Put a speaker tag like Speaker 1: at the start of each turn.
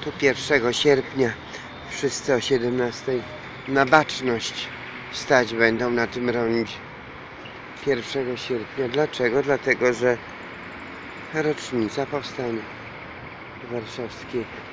Speaker 1: To 1 sierpnia wszyscy o 17 na baczność stać będą na tym rondzie. 1 sierpnia. Dlaczego? Dlatego, że rocznica powstania warszawskiego.